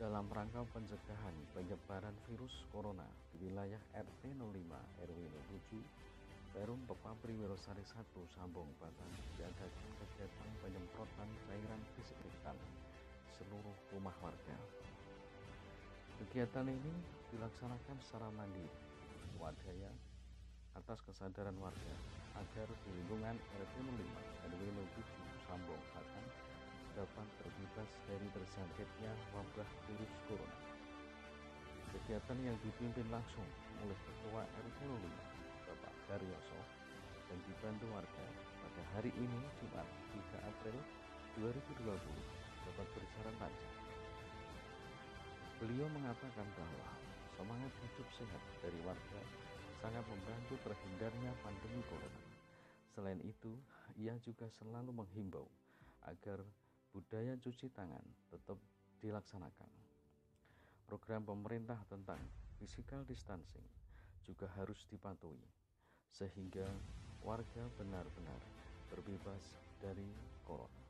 dalam rangka pencegahan penyebaran virus corona di wilayah RT 05 RW 07 Perum Pepabri Wirosari 1 Sambong Batang diadakan kegiatan penyemprotan cairan disinfektan seluruh rumah warga. Kegiatan ini dilaksanakan secara mandiri, swadaya, atas kesadaran warga agar di lingkungan RT 05 RW 07 Sambong Batang dapat terbebas dari terjangkitnya wabah virus corona. Kegiatan yang dipimpin langsung oleh Ketua RT 05 Bapak Daryoso dan dibantu warga pada hari ini Jumat 3 April 2020 dapat berjalan lancar. Beliau mengatakan bahwa semangat hidup sehat dari warga sangat membantu terhindarnya pandemi corona. Selain itu, ia juga selalu menghimbau agar budaya cuci tangan tetap dilaksanakan. Program pemerintah tentang physical distancing juga harus dipatuhi, sehingga warga benar-benar terbebas dari corona.